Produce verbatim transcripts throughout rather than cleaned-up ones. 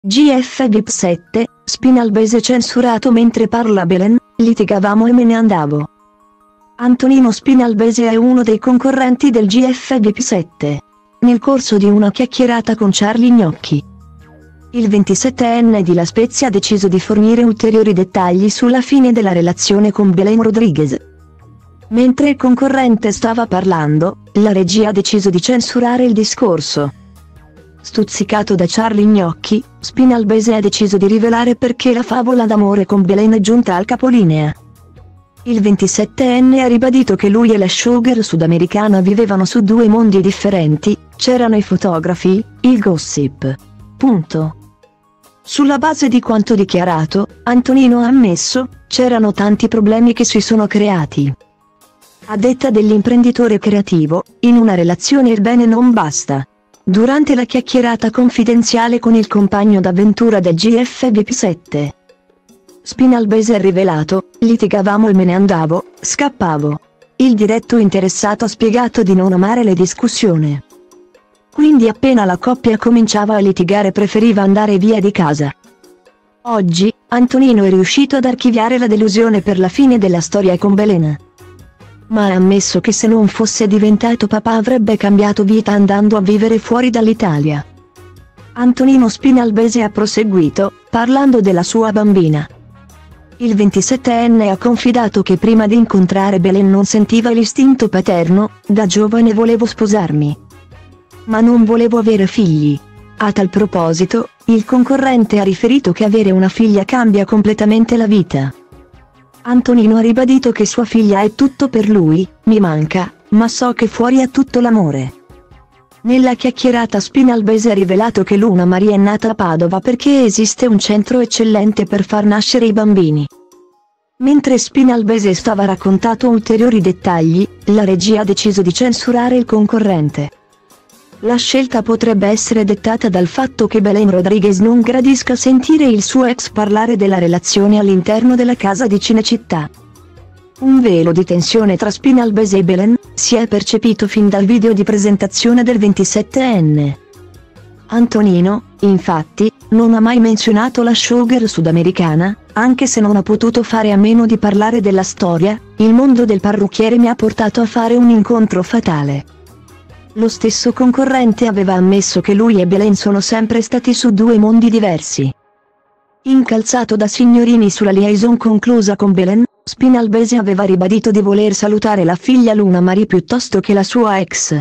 G F V I P sette, Spinalbese censurato mentre parla Belen, litigavamo e me ne andavo. Antonino Spinalbese è uno dei concorrenti del G F V I P sette. Nel corso di una chiacchierata con Charlie Gnocchi, il ventisettenne di La Spezia ha deciso di fornire ulteriori dettagli sulla fine della relazione con Belen Rodriguez. Mentre il concorrente stava parlando, la regia ha deciso di censurare il discorso. Stuzzicato da Charlie Gnocchi, Spinalbese ha deciso di rivelare perché la favola d'amore con Belen è giunta al capolinea. Il ventisettenne ha ribadito che lui e la showgirl sudamericana vivevano su due mondi differenti, c'erano i fotografi, il gossip. Punto. Sulla base di quanto dichiarato, Antonino ha ammesso, c'erano tanti problemi che si sono creati. A detta dell'imprenditore creativo, in una relazione il bene non basta. Durante la chiacchierata confidenziale con il compagno d'avventura del G F V I P sette, Spinalbese ha rivelato, litigavamo e me ne andavo, scappavo. Il diretto interessato ha spiegato di non amare le discussioni. Quindi appena la coppia cominciava a litigare preferiva andare via di casa. Oggi, Antonino è riuscito ad archiviare la delusione per la fine della storia con Belen. Ma ha ammesso che se non fosse diventato papà avrebbe cambiato vita andando a vivere fuori dall'Italia. Antonino Spinalbese ha proseguito, parlando della sua bambina. Il ventisettenne ha confidato che prima di incontrare Belen non sentiva l'istinto paterno, da giovane volevo sposarmi. Ma non volevo avere figli. A tal proposito, il concorrente ha riferito che avere una figlia cambia completamente la vita. Antonino ha ribadito che sua figlia è tutto per lui, mi manca, ma so che fuori ha tutto l'amore. Nella chiacchierata Spinalbese ha rivelato che Luna Maria è nata a Padova perché esiste un centro eccellente per far nascere i bambini. Mentre Spinalbese stava raccontando ulteriori dettagli, la regia ha deciso di censurare il concorrente. La scelta potrebbe essere dettata dal fatto che Belen Rodriguez non gradisca sentire il suo ex parlare della relazione all'interno della casa di Cinecittà. Un velo di tensione tra Spinalbese e Belen si è percepito fin dal video di presentazione del ventisettenne. Antonino, infatti, non ha mai menzionato la showgirl sudamericana, anche se non ha potuto fare a meno di parlare della storia, il mondo del parrucchiere mi ha portato a fare un incontro fatale. Lo stesso concorrente aveva ammesso che lui e Belen sono sempre stati su due mondi diversi. Incalzato da signorini sulla liaison conclusa con Belen, Spinalbese aveva ribadito di voler salutare la figlia Luna Maria piuttosto che la sua ex.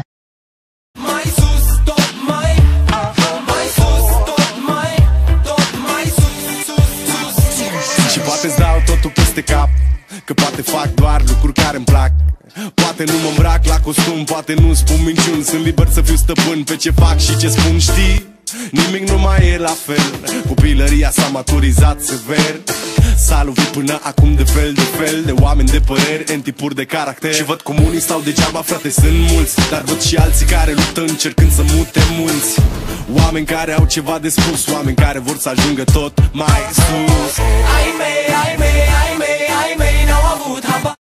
Mai sus, tot mai, mai sus, tot mai, tot mai sus, sus, sus. Și poate-ți dau totul peste cap, că poate fac doar lucruri care îmi plac. Poate nu mă îmbrac la costum, poate nu spun minciuni, sunt liber să fiu stăpân pe ce fac și ce spun, știi? Nimic nu mai e la fel, copilăria s-a maturizat sever. S-a lovit până acum de fel de fel de oameni de păreri, în tipuri de caracter. Și văd cum unii stau degeaba, frate, sunt mulți, dar văd și alții care luptă încercând să mute munți. Oameni care au ceva de spus, oameni care vor să ajungă tot mai sus. Ai mei, ai mei, ai mei, ai mei n-au avut habar.